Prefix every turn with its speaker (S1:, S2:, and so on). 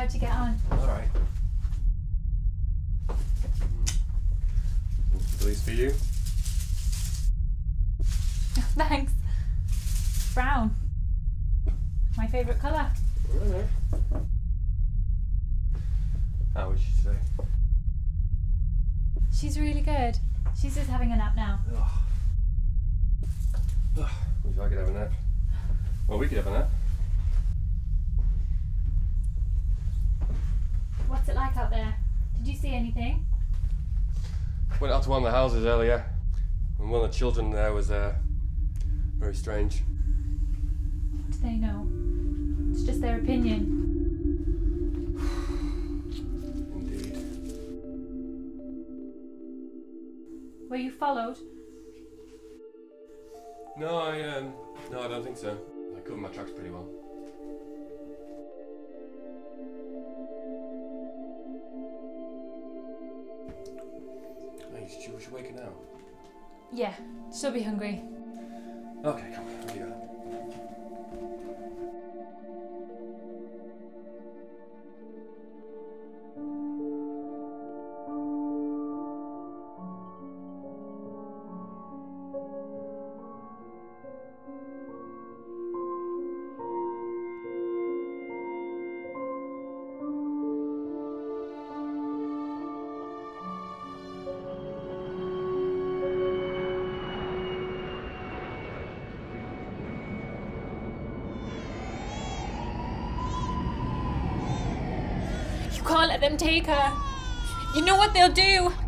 S1: How'd you get on?
S2: Alright. These for you.
S1: Thanks. Brown. My favourite colour.
S2: Really? How was she today?
S1: She's really good. She's just having a nap now.
S2: Wish I could have a nap. Well, we could have a nap.
S1: What's it like out there? Did you see anything?
S2: Went out to one of the houses earlier, and one of the children there was very strange.
S1: What do they know? It's just their opinion.
S2: Indeed.
S1: Were you followed?
S2: No, I don't think so. I covered my tracks pretty well. Hey, she waking now?
S1: Yeah, she'll be hungry.
S2: Okay, come on, where you go?
S1: You can't let them take her. You know what they'll do.